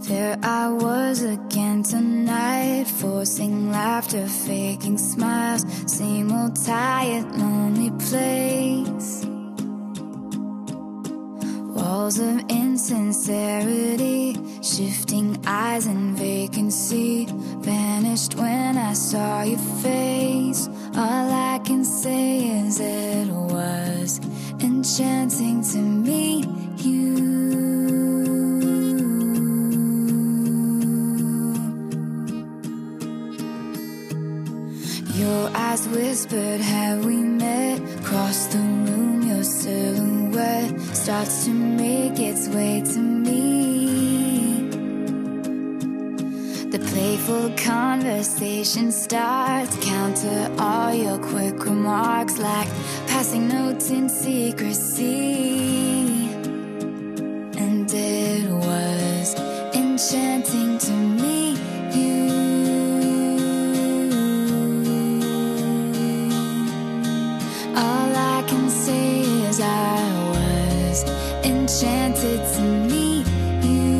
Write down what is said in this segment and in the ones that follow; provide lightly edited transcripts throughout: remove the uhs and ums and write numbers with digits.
There I was again tonight, forcing laughter, faking smiles. Same old tired, lonely place. Walls of insincerity, shifting eyes and vacancy. Vanished when I saw your face. All I can say is it was enchanting to meet you. Your eyes whispered, have we met? Across the room, your silhouette starts to make its way to me. The playful conversation starts, counter all your quick remarks like passing notes in secrecy. And it was enchanting to meet you. All I can say is I was enchanted to meet you.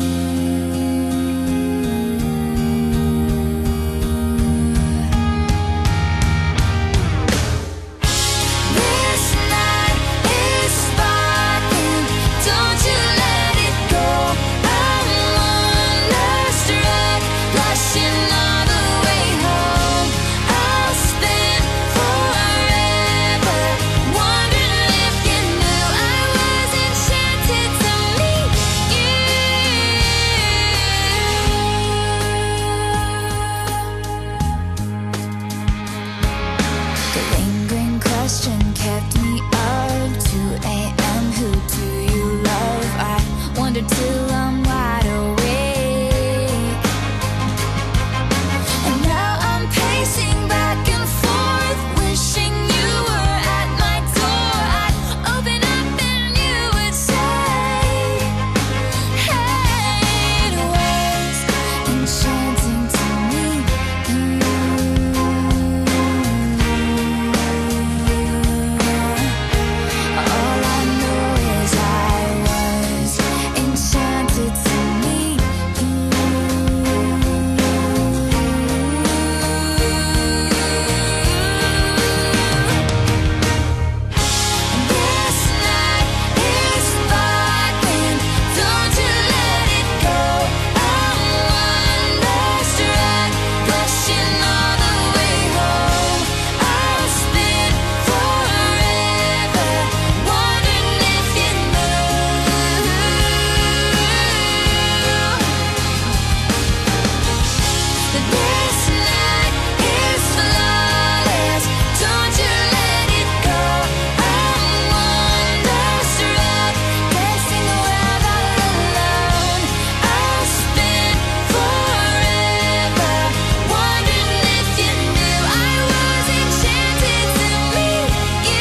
This night is sparkling, don't you let it go. I'm wonderstruck, blushing all the way home. I'll spend forever wondering if you knew I was enchanted to meet you. The lingering question kept me up 2 a.m. Who do you love? I wondered till I'm wide awake. And now I'm pacing back and forth, wishing you were at my door. I'd open up and you would say, hey, it was enchanting to meet you. All I know is I was enchanted to meet you. This night is sparkling, don't you let it go. I'm wonderstruck, blushing all the way home. I'll spend forever wondering if you knew. This night is flawless, don't you let it go. I'm wonderstruck, dancing around all alone. I'll spend forever wondering if you knew I was enchanted to meet you.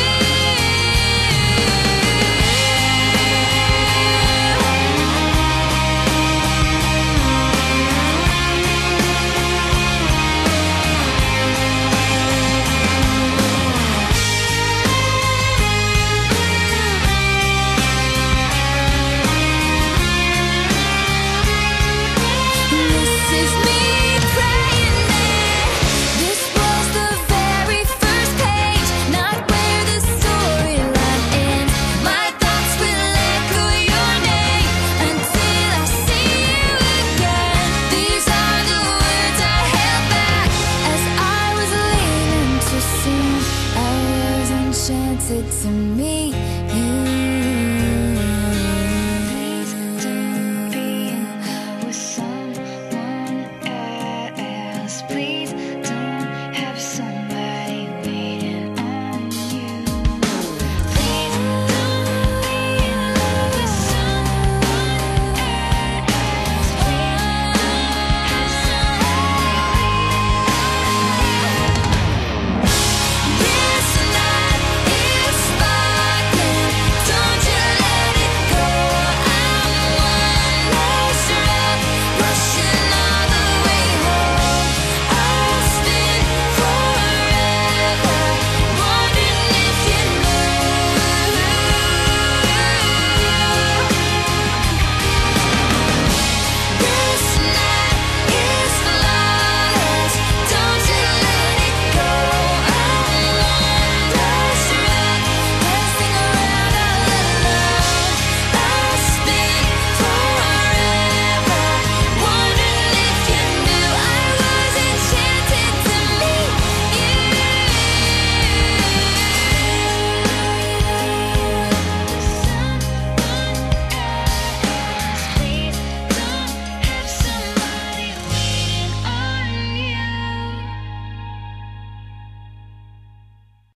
This is me praying that this was the very first page, not where the storyline ends. My thoughts will echo your name until I see you again. These are the words I held back as I was leaving too soon. I was enchanted to